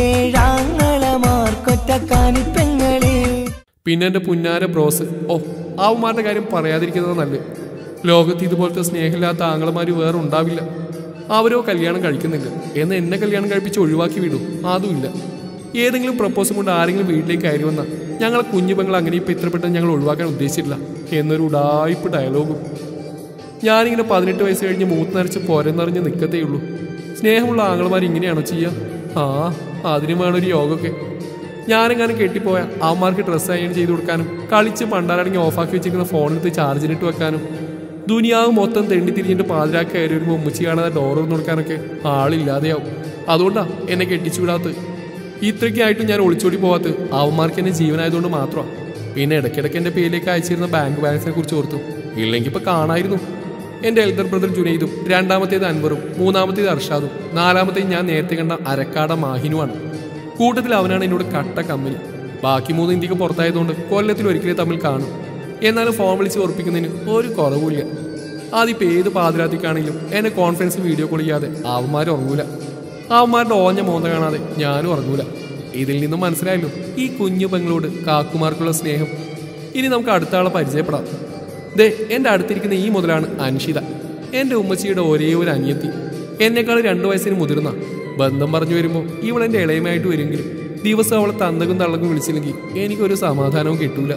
ഏഴാങ്ങളമാർക്കൊറ്റ കനിപ്പെങ്ങള്. പിന്നെ എൻ്റെ പുന്നാര ബ്രോസ്. ഓ, ആവുമാരുടെ കാര്യം പറയാതിരിക്കുന്നത് നല്ലത്. ലോകത്ത് ഇതുപോലത്തെ സ്നേഹമില്ലാത്ത ആങ്ങളമാർ വേറെ ഉണ്ടാവില്ല. അവരോ കല്യാണം കഴിക്കുന്നില്ല, എന്ന് എന്നെ കല്യാണം കഴിപ്പിച്ച് ഒഴിവാക്കി വിടും. അതുമില്ല. ഏതെങ്കിലും പ്രപ്പോസൽ കൊണ്ട് ആരെങ്കിലും വീട്ടിലേക്ക് കയറി വന്നാൽ ഞങ്ങളെ കുഞ്ഞു പെങ്ങൾ അങ്ങനെ ഇപ്പം ഇത്ര പെട്ടെന്ന് ഞങ്ങൾ ഒഴിവാക്കാൻ ഉദ്ദേശിച്ചിട്ടില്ല എന്നൊരു ഉടായ്പ് ഡയലോഗും. ഞാനിങ്ങനെ പതിനെട്ട് വയസ്സ് കഴിഞ്ഞ് മൂത്ത് നരച്ച് പോരെന്നറിഞ്ഞ് നിൽക്കത്തേ ഉള്ളൂ. സ്നേഹമുള്ള ആങ്ങളമാർ ഇങ്ങനെയാണോ ചെയ്യുക? ആ, അതിന് വേണൊരു യോഗമൊക്കെ. ഞാനെങ്ങാനും കെട്ടിപ്പോയാൽ അവന്മാർക്ക് ഡ്രസ്സ് അയൺ ചെയ്ത് കൊടുക്കാനും കളിച്ച് പണ്ടാരടങ്ങി ഓഫാക്കി വെച്ചിരിക്കുന്ന ഫോണെടുത്ത് ചാർജിനിട്ട് വെക്കാനും ദുനിയാവ് മൊത്തം തെണ്ടി തിരിഞ്ഞിട്ട് പാതിരാക്കി കയറി വരുമ്പോൾ ഉമ്മച്ചി കാണാതെ ഡോർ തുറന്നു കൊടുക്കാനൊക്കെ ആളില്ലാതെയാവും. അതുകൊണ്ടാണ് എന്നെ കെട്ടിച്ചു വിടാത്തത്. ഇത്രയ്ക്കായിട്ടും ഞാൻ ഒളിച്ചോടി പോകാത്തത് അവന്മാർക്ക് എന്നെ ജീവനായതുകൊണ്ട് മാത്രമാണ്. പിന്നെ ഇടയ്ക്കിടയ്ക്ക് എൻ്റെ പേരിലേക്ക് അയച്ചിരുന്ന ബാങ്ക് ബാലൻസിനെ കുറിച്ച് ഓർത്തു. ഇല്ലെങ്കിൽ ഇപ്പോൾ കാണായിരുന്നു. എൻ്റെ എൽഡർ ബ്രദർ ജുനൈദും, രണ്ടാമത്തേത് അൻവറും, മൂന്നാമത്തേത് അർഷാദും, നാലാമത്തേത് ഞാൻ നേരത്തെ കണ്ട അരക്കാട മാഹിനുമാണ്. കൂട്ടത്തിൽ അവനാണ് എന്നോട് കട്ട കമ്പനി. ബാക്കി മൂന്ന് ഇന്ത്യക്ക് പുറത്തായതുകൊണ്ട് കൊല്ലത്തിൽ ഒരിക്കലേ തമ്മിൽ കാണും. എന്നാലും ഫോൺ വിളിച്ച് ഉറപ്പിക്കുന്നതിന് ഒരു കുറവുമില്ല. അതിപ്പോൾ ഏത് പാതിരാത്തിക്കാണെങ്കിലും എന്നെ കോൺഫറൻസ് വീഡിയോ കോൾ ചെയ്യാതെ അവന്മാർ ഉറങ്ങൂല. അവന്മാരുടെ ഓഞ്ഞ മോന്ത കാണാതെ ഞാനും ഉറങ്ങൂല. ഇതിൽ നിന്നും മനസ്സിലായല്ലോ ഈ കുഞ്ഞു പെങ്ങളോട് കാക്കുമാർക്കുള്ള സ്നേഹം. ഇനി നമുക്ക് അടുത്ത ആളെ പരിചയപ്പെടാം. ദേ എൻ്റെ അടുത്തിരിക്കുന്ന ഈ മുതലാണ് അൻഷിത, എൻ്റെ ഉമ്മച്ചിയുടെ ഒരേ ഒരു അനിയത്തി. എന്നെക്കാൾ രണ്ടു വയസ്സിന് മുതിർന്ന. ബന്ധം പറഞ്ഞു വരുമ്പോൾ ഇവൾ എൻ്റെ ഇളയമായിട്ട് വരുമെങ്കിലും ദിവസം അവളെ തന്തകും തള്ളകും വിളിച്ചില്ലെങ്കിൽ എനിക്കൊരു സമാധാനവും കിട്ടൂല.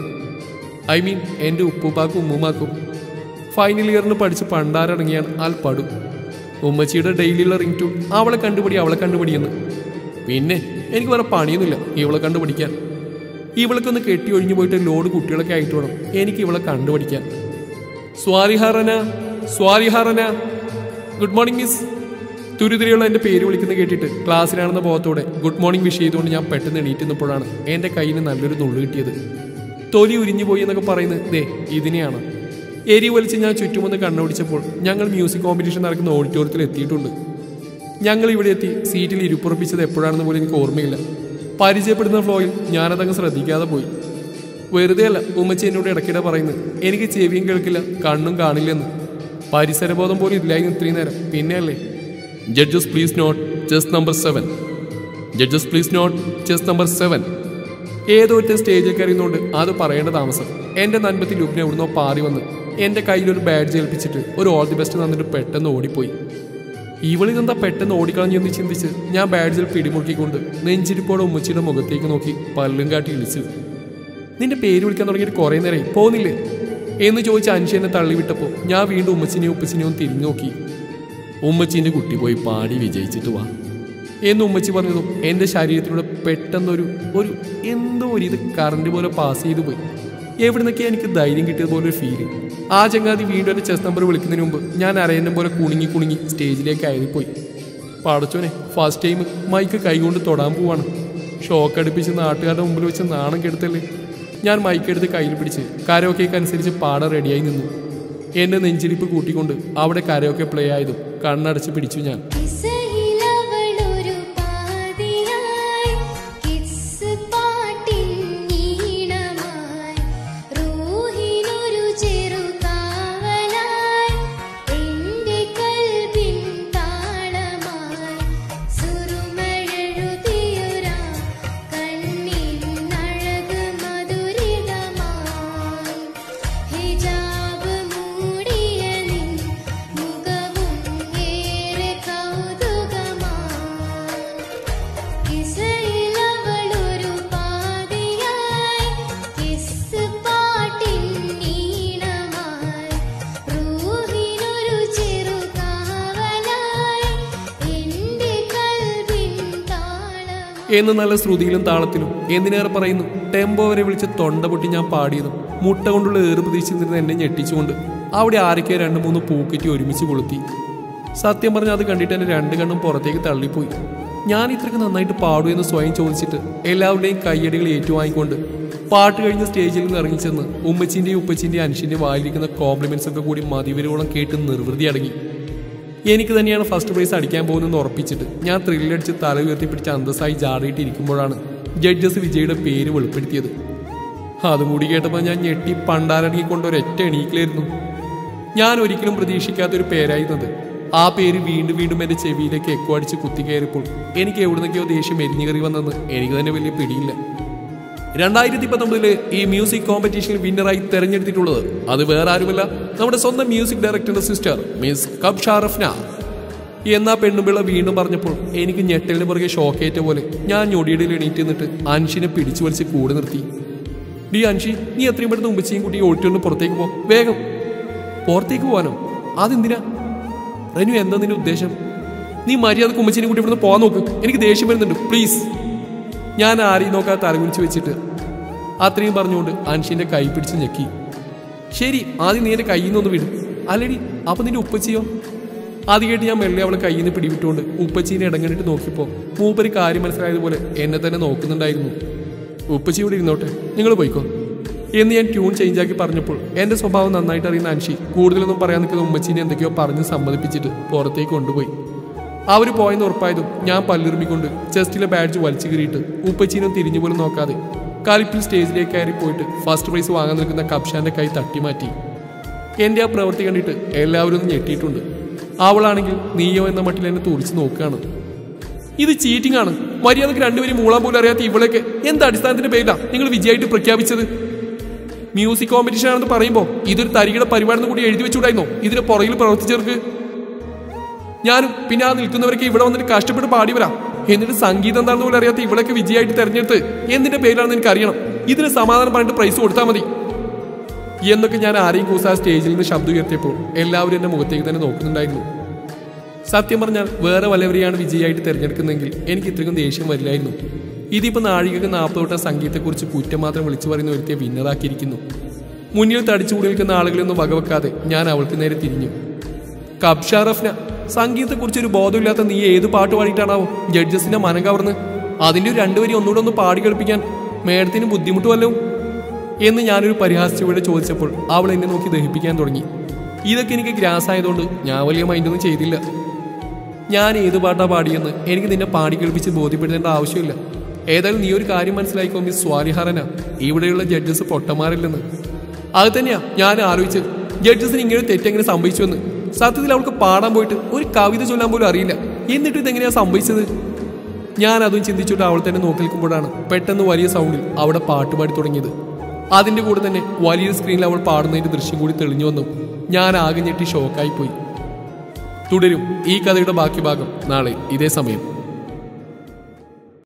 ഐ മീൻ എൻ്റെ ഉപ്പുപ്പാക്കും ഉമ്മുമാക്കും. ഫൈനൽ ഇയറിന് പഠിച്ച് പണ്ടാരടങ്ങിയാണ് ആൾ പടു. ഉമ്മച്ചിയുടെ ഡെയിലിയുള്ള റിംഗ് ടൂൺ അവളെ കണ്ടുപിടി അവളെ കണ്ടുപിടിയെന്ന്. പിന്നെ എനിക്ക് വേറെ പണിയൊന്നുമില്ല ഇവളെ കണ്ടുപിടിക്കാൻ. ഇവൾക്കൊന്ന് കെട്ടി ഒഴിഞ്ഞു പോയിട്ട് ലോഡ് കുട്ടികളൊക്കെ ആയിട്ട് വേണം എനിക്ക് ഇവളെ കണ്ടുപിടിക്കാൻ. സ്വാരിഹാറന സ്വാരിഹാറന ഗുഡ് മോർണിംഗ് മിസ്. തുരുതിരിയുള്ള എൻ്റെ പേര് വിളിക്കുന്നത് കേട്ടിട്ട് ക്ലാസ്സിലാണെന്ന ബോധത്തോടെ ഗുഡ് മോർണിംഗ് വിഷ് ചെയ്തുകൊണ്ട് ഞാൻ പെട്ടെന്ന് എണീറ്റുന്നപ്പോഴാണ് എൻ്റെ കയ്യിൽ നല്ലൊരു നുള്ളു കിട്ടിയത്. തൊലി ഉരിഞ്ഞു പോയി എന്നൊക്കെ പറയുന്നത് ദേ ഇതിനെയാണ്. എരി വലിച്ച് ഞാൻ ചുറ്റുമൊന്ന് കണ്ണോടിച്ചപ്പോൾ ഞങ്ങൾ മ്യൂസിക് കോമ്പറ്റീഷൻ നടക്കുന്ന ഓഡിറ്റോറിയത്തിൽ എത്തിയിട്ടുണ്ട്. ഞങ്ങൾ ഇവിടെ എത്തി സീറ്റിൽ ഇരുപ്പുറപ്പിച്ചത് എപ്പോഴാണെന്ന് പോലും എനിക്ക് ഓർമ്മയില്ല. പരിചയപ്പെടുന്ന ഫ്ലോയിൽ ഞാനതങ്ങ് ശ്രദ്ധിക്കാതെ പോയി. വെറുതെ അല്ല ഉമ്മച്ചി എന്നോട് ഇടയ്ക്കിടെ പറയുന്നത് എനിക്ക് ചെവിയും കേൾക്കില്ല കണ്ണും കാണില്ലെന്ന്. പരിസരബോധം പോലും ഇല്ലായിരുന്നു ഇത്രയും നേരം. പിന്നെയല്ലേ judges please note chest number seven, judges please note chest number seven. ഏതോ ഒരു സ്റ്റേജിൽ കയറിയുന്നതുകൊണ്ട് അത് പറയേണ്ട താമസം. എൻ്റെ നൻപത്തിൽ ലുബ്ന എവിടുന്നോ പാറി വന്ന് എൻ്റെ കയ്യിലൊരു ബാഡ്ജ് ഏൽപ്പിച്ചിട്ട് ഒരു ഓൾ ദി ബെസ്റ്റ് തന്നിട്ട് പെട്ടെന്ന് ഓടിപ്പോയി. ഇവളിതെന്താ പെട്ടെന്ന് ഓടിക്കളഞ്ഞെന്ന് ചിന്തിച്ച് ഞാൻ ബാഡ്ജിൽ പിടിമുറുക്കിക്കൊണ്ട് നെഞ്ചിരിപ്പോടെ ഉമ്മച്ചിയുടെ മുഖത്തേക്ക് നോക്കി പല്ലും കാട്ടി ഇളിച്ചു. നിന്റെ പേര് വിളിക്കാൻ തുടങ്ങിയിട്ട് കുറേ നേരം പോകുന്നില്ലേ എന്ന് ചോദിച്ച് അൻഷി എന്നെ തള്ളിവിട്ടപ്പോൾ ഞാൻ വീണ്ടും ഉമ്മച്ചിനെയും ഉപ്പച്ചിനെയും തിരിഞ്ഞു നോക്കി. ഉമ്മച്ചീൻ്റെ കുട്ടി പോയി പാടി വിജയിച്ചിട്ട് വാ എന്ന് ഉമ്മച്ചി പറഞ്ഞതും എൻ്റെ ശരീരത്തിലൂടെ പെട്ടെന്നൊരു ഒരു എന്തോ ഒരു ഇത് കറണ്ട് പോലെ പാസ് ചെയ്തു പോയി. എവിടെ നിന്നൊക്കെയാണ് എനിക്ക് ധൈര്യം കിട്ടിയതുപോലെ ഒരു ഫീല്. ആ ചങ്ങാതി വീണ്ടും എൻ്റെ ചെസ് നമ്പർ വിളിക്കുന്നതിന് മുമ്പ് ഞാൻ അറിയുന്ന പോലെ കുണുങ്ങി കുണുങ്ങി സ്റ്റേജിലേക്ക് കയറിപ്പോയി. പാടച്ചോനെ ഫസ്റ്റ് ടൈം മൈക്ക് കൈകൊണ്ട് തൊടാൻ പോവാണ്. ഷോക്ക് അടുപ്പിച്ച് നാട്ടുകാരുടെ മുമ്പിൽ വെച്ച് നാണം കെടുത്തല്ലേ. ഞാൻ മൈക്കെടുത്ത് കയ്യിൽ പിടിച്ച് കരോക്കേക്ക് അനുസരിച്ച് പാടാൻ റെഡിയായി നിന്നു. എൻ്റെ നെഞ്ചിരിപ്പ് കൂട്ടിക്കൊണ്ട് അവിടെ കരോക്കെ പ്ലേ ആയതും കണ്ണടച്ച് പിടിച്ചു ഞാൻ. എന്ന് നല്ല ശ്രുതിയിലും താളത്തിലും എന്തിനേറെ പറയുന്നു ടെമ്പോ വരെ വിളിച്ച് തൊണ്ട പൊട്ടി ഞാൻ പാടിയതും മുട്ട കൊണ്ടുള്ള ഏറ് പ്രതീക്ഷിച്ചിരുന്ന എന്നെ ഞെട്ടിച്ചുകൊണ്ട് അവിടെ ആരൊക്കെ രണ്ട് മൂന്ന് പൂക്കറ്റി ഒരുമിച്ച് കൊളുത്തി. സത്യം പറഞ്ഞാൽ അത് കണ്ടിട്ട് എൻ്റെ രണ്ട് കണ്ണും പുറത്തേക്ക് തള്ളിപ്പോയി. ഞാൻ ഇത്രയ്ക്ക് നന്നായിട്ട് പാടൂ എന്ന് സ്വയം ചോദിച്ചിട്ട് എല്ലാവരുടെയും കയ്യടികൾ ഏറ്റുവാങ്ങിക്കൊണ്ട് പാട്ട് കഴിഞ്ഞ് സ്റ്റേജിൽ നിന്ന് ഇറങ്ങിച്ചെന്ന് ഉമ്മച്ചിൻ്റെയും ഉപ്പച്ചിൻ്റെയും അൻഷിൻ്റെ വായിലിരിക്കുന്ന കോംപ്ലിമെൻറ്റ്സ് ഒക്കെ കൂടി മതിവരോളം കേട്ട് നിർവൃതി അടങ്ങി. എനിക്ക് തന്നെയാണ് ഫസ്റ്റ് പ്രൈസ് അടിക്കാൻ പോകുന്നതെന്ന് ഉറപ്പിച്ചിട്ട് ഞാൻ ത്രില്ലടിച്ച് തല ഉയർത്തിപ്പിടിച്ച് അന്തസ്സായി ജാറിയിട്ട് ഇരിക്കുമ്പോഴാണ് ജഡ്ജസ് വിജയുടെ പേര് വെളിപ്പെടുത്തിയത്. അതും കൂടി കേട്ടപ്പോൾ ഞാൻ ഞെട്ടി പണ്ടാരടങ്ങിക്കൊണ്ട് ഒരൊറ്റ എണീക്കിലായിരുന്നു. ഞാൻ ഒരിക്കലും പ്രതീക്ഷിക്കാത്തൊരു പേരായിരുന്നത്. ആ പേര് വീണ്ടും വീണ്ടും എൻ്റെ ചെവിയിലേക്ക് എക്കോ അടിച്ച് കുത്തിക്കയറിയപ്പോൾ എനിക്ക് എവിടുന്നൊക്കെയോ ദേഷ്യം എരിഞ്ഞു കയറി വന്നെന്ന് എനിക്ക് തന്നെ വലിയ പിടിയില്ല. രണ്ടായിരത്തി പത്തൊമ്പതിലെ ഈ മ്യൂസിക് കോമ്പറ്റീഷനിൽ വിന്നറായി തെരഞ്ഞെടുത്തിട്ടുള്ളത് അത് വേറെ ആരുമല്ല നമ്മുടെ സ്വന്തം മ്യൂസിക് ഡയറക്ടറുടെ സിസ്റ്റർ മിസ് കബ്ഷ റഫ്ന. എന്നാ പെണ്ണുപിള്ള വീണ്ടും പറഞ്ഞപ്പോൾ എനിക്ക് ഞെട്ടലിന് പുറകെ ഷോക്കേറ്റ പോലെ ഞാൻ ഞൊടിയുടെ എണീറ്റ് നിന്നിട്ട് അൻഷിനെ പിടിച്ചു വലിച്ച് കൂടെ നിർത്തി. ഡി അൻഷി, നീ എത്രയും പെട്ടെന്ന് ഉമ്മച്ചിയും കുട്ടി ഓടിച്ചുകൊണ്ട് പുറത്തേക്ക് പോ, വേഗം. പുറത്തേക്ക് പോകാനോ? അതെന്തിനാ റെനു? എന്താ നിന്റെ ഉദ്ദേശം? നീ മര്യാദക്ക് ഉമ്മച്ചിനെ കുട്ടി ഇവിടുന്ന് പോകാൻ നോക്ക്, എനിക്ക് ദേഷ്യം വരുന്നുണ്ട്, പ്ലീസ്. ഞാൻ ആരെയും നോക്കാതെ തലകുനിച്ച് വെച്ചിട്ട് അത്രയും പറഞ്ഞുകൊണ്ട് അൻഷിന്റെ കൈ പിടിച്ച് ഞെക്കി. ശരി, ആദ്യം നീ എൻ്റെ കയ്യിൽ നിന്നൊന്ന് വിടും, അല്ലടി. അപ്പൊ നിന്റെ ഉപ്പച്ചിയോ? അത് കേട്ട് ഞാൻ മെല്ലെ അവളെ കയ്യിൽ നിന്ന് പിടിവിട്ടുകൊണ്ട് ഉപ്പച്ചീനെ ഇടങ്ങണിട്ട് നോക്കിയപ്പോൾ മൂപ്പര് കാര്യം മനസ്സിലായതുപോലെ എന്നെ തന്നെ നോക്കുന്നുണ്ടായിരുന്നു. ഉപ്പച്ചി ഇവിടെ ഇരുന്നോട്ടെ, നിങ്ങൾ പോയിക്കോ എന്ന് ഞാൻ ട്യൂൺ ചേഞ്ചാക്കി പറഞ്ഞപ്പോൾ എൻ്റെ സ്വഭാവം നന്നായിട്ട് അറിയുന്ന അൻഷി കൂടുതലൊന്നും പറയാൻ നിൽക്കുന്ന ഉമ്മച്ചീനെ എന്തൊക്കെയോ പറഞ്ഞ് സമ്മതിപ്പിച്ചിട്ട് പുറത്തേക്ക് കൊണ്ടുപോയി. അവർ പോയെന്ന് ഉറപ്പായതും ഞാൻ പല്ലിറുമ്പിക്കൊണ്ട് ചെസ്റ്റിലെ ബാഡ്ജ് വലിച്ചു കീറിയിട്ട് ഉപ്പച്ചീനും തിരിഞ്ഞു പോലും നോക്കാതെ കളിപ്പിൽ സ്റ്റേജിലേക്ക് കയറി പോയിട്ട് ഫസ്റ്റ് പ്രൈസ് വാങ്ങാൻ നിൽക്കുന്ന കബ്ഷാന്റെ കൈ തട്ടിമാറ്റി. എൻ്റെ ആ പ്രവൃത്തി കണ്ടിട്ട് എല്ലാവരും ഒന്ന് ഞെട്ടിയിട്ടുണ്ട്. അവളാണെങ്കിൽ നീയോ എന്ന മട്ടിൽ എന്നെ തുറിച്ച് നോക്കുകയാണ്. ഇത് ചീറ്റിംഗ് ആണ്. മര്യാദക്ക് രണ്ടുപേരും മൂളാൻ പോലും അറിയാത്ത ഇവളൊക്കെ എന്ത് അടിസ്ഥാനത്തിന്റെ പേരിലാണ് നിങ്ങൾ വിജയമായിട്ട് പ്രഖ്യാപിച്ചത്? മ്യൂസിക് കോമ്പറ്റീഷൻ ആണെന്ന് പറയുമ്പോൾ ഇതൊരു തരികിട പരിപാടി കൂടി എഴുതി വെച്ചുകൂടായിരുന്നോ ഇതിന് പുറകിൽ പ്രവർത്തിച്ചവർക്ക്? ഞാനും പിന്നെ ആ നിൽക്കുന്നവരൊക്കെ ഇവിടെ വന്നിട്ട് കഷ്ടപ്പെട്ട് പാടിവരാ. എന്നിട്ട് സംഗീതം എന്താണെന്ന് പോലും അറിയാത്ത ഇവിടൊക്കെ വിജയമായിട്ട് തെരഞ്ഞെടുത്ത് എന്തിന്റെ പേരിലാണെന്ന് എനിക്ക് അറിയണം. ഇതിന് സമാധാനം പറഞ്ഞിട്ട് പ്രൈസ് കൊടുത്താൽ മതി എന്നൊക്കെ ഞാൻ ആരെയും കൂസാ സ്റ്റേജിൽ നിന്ന് ശബ്ദം ഉയർത്തിയപ്പോൾ എല്ലാവരും എന്റെ മുഖത്തേക്ക് തന്നെ നോക്കുന്നുണ്ടായിരുന്നു. സത്യം പറഞ്ഞാൽ വേറെ വല്ലവരെയാണ് വിജയമായിട്ട് തിരഞ്ഞെടുക്കുന്നതെങ്കിൽ എനിക്ക് ഇത്രയും ദേഷ്യം വരില്ലായിരുന്നു. ഇതിപ്പോ നാഴികക്ക് നാൽപ്പതോട്ടം സംഗീതത്തെക്കുറിച്ച് കുറ്റം മാത്രം വിളിച്ചു പറയുന്ന ഒരുത്തിയെ വിന്നറാക്കിയിരിക്കുന്നു. മുന്നിൽ തടിച്ചുകൂടി നിൽക്കുന്ന ആളുകളൊന്നും വകവെക്കാതെ ഞാൻ അവൾക്ക് നേരെ തിരിഞ്ഞു. കബ്ഷ റഫ്ന, സംഗീതത്തെക്കുറിച്ച് ഒരു ബോധമില്ലാത്ത നീ ഏത് പാട്ട് പാടിയിട്ടാണാവോ ജഡ്ജസിന്റെ മനം കവർന്ന് അതിന്റെ ഒരു രണ്ടുപേരി ഒന്നുകൂടെ ഒന്ന് പാടി കളിപ്പിക്കാൻ മേഡത്തിന് ബുദ്ധിമുട്ട് വല്ലവും എന്ന് ഞാനൊരു പരിഹാസിച്ചവിടെ ചോദിച്ചപ്പോൾ അവൾ എന്നെ നോക്കി ദഹിപ്പിക്കാൻ തുടങ്ങി. ഇതൊക്കെ എനിക്ക് ഗ്രാസ് ആയതുകൊണ്ട് ഞാൻ വലിയ മൈൻഡൊന്നും ചെയ്തില്ല. ഞാൻ ഏത് പാട്ടാ പാടിയെന്ന് എനിക്ക് നിന്നെ പാടി കളിപ്പിച്ച് ബോധ്യപ്പെടുത്തേണ്ട ആവശ്യമില്ല. ഏതായാലും നീ ഒരു കാര്യം മനസ്സിലായിക്കോ മിസ് സ്വാരിഹരന, ഇവിടെയുള്ള ജഡ്ജസ് പൊട്ടന്മാരില്ലെന്ന്. അത് തന്നെയാ ഞാൻ ആലോചിച്ചത്. ജഡ്ജസിന് ഇങ്ങനെ തെറ്റെങ്ങനെ സംഭവിച്ചുവെന്ന്. സത്യത്തിൽ അവൾക്ക് പാടാൻ പോയിട്ട് ഒരു കവിത ചൊല്ലാൻ പോലും അറിയില്ല. എന്നിട്ട് ഇതെങ്ങനെയാ സംഭവിച്ചത്? ഞാൻ അതും ചിന്തിച്ചിട്ട് അവൾ തന്നെ നോക്കി നിൽക്കുമ്പോഴാണ് പെട്ടെന്ന് വലിയ സൗണ്ടിൽ അവിടെ പാട്ടുപാടി തുടങ്ങിയത്. അതിന്റെ കൂടെ തന്നെ വലിയൊരു സ്ക്രീനിൽ അവൾ പാടുന്നതിന്റെ ദൃശ്യം കൂടി തെളിഞ്ഞു വന്നു. ഞാൻ ആകെ ഞെട്ടി ഷോക്കായി പോയി. തുടരും ഈ കഥയുടെ ബാക്കി ഭാഗം നാളെ ഇതേ സമയം.